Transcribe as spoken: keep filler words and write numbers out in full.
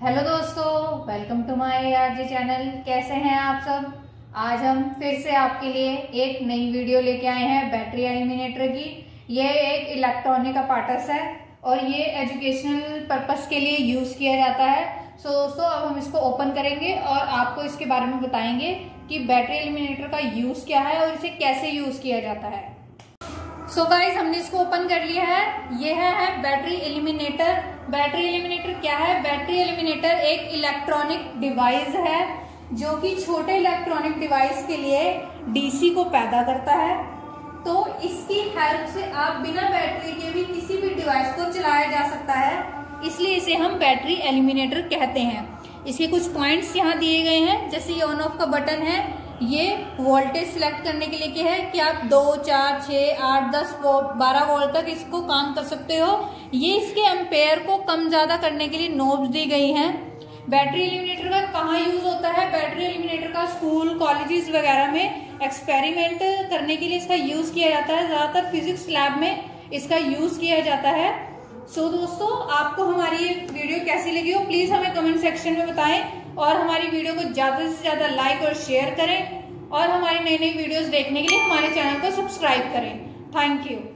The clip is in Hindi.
हेलो दोस्तों, welcome to my RJ channel. कैसे हैं आप सब। आज हम फिर से आपके लिए एक नई वीडियो लेके आए हैं बैटरी एलिमिनेटर की। ये एक इलेक्ट्रॉनिक अपार्टस है और ये एजुकेशनल पर्पस के लिए यूज किया जाता है। सो so, दोस्तों अब हम इसको ओपन करेंगे और आपको इसके बारे में बताएंगे कि बैटरी एलिमिनेटर का यूज क्या है और इसे कैसे यूज किया जाता है। सो so गाइस, हमने इसको ओपन कर लिया है। ये है, है बैटरी एलिमिनेटर। बैटरी एलिमिनेटर क्या है? बैटरी एलिमिनेटर एक इलेक्ट्रॉनिक डिवाइस है जो कि छोटे इलेक्ट्रॉनिक डिवाइस के लिए डीसी को पैदा करता है। तो इसकी हेल्प से आप बिना बैटरी के भी किसी भी डिवाइस को चलाया जा सकता है, इसलिए इसे हम बैटरी एलिमिनेटर कहते हैं। इसके कुछ पॉइंट्स यहाँ दिए गए हैं, जैसे ये ऑन ऑफ का बटन है। ये वोल्टेज सिलेक्ट करने के लिए क्या है कि आप दो, चार, छह, आठ, दस, बारह वोल्ट तक इसको काम कर सकते हो। ये इसके एम्पेयर को कम ज्यादा करने के लिए नोब्स दी गई हैं। बैटरी एलिमिनेटर का कहाँ यूज होता है? बैटरी एलिमिनेटर का स्कूल, कॉलेजेस वगैरह में एक्सपेरिमेंट करने के लिए इसका यूज किया जाता है। ज्यादातर फिजिक्स लैब में इसका यूज किया जाता है। सो so, दोस्तों आपको हमारी ये वीडियो कैसी लगी हो प्लीज हमें कमेंट सेक्शन में बताएं और हमारी वीडियो को ज्यादा से ज्यादा लाइक और शेयर करें और हमारी नई नई वीडियोस देखने के लिए हमारे चैनल को सब्सक्राइब करें। Thank you.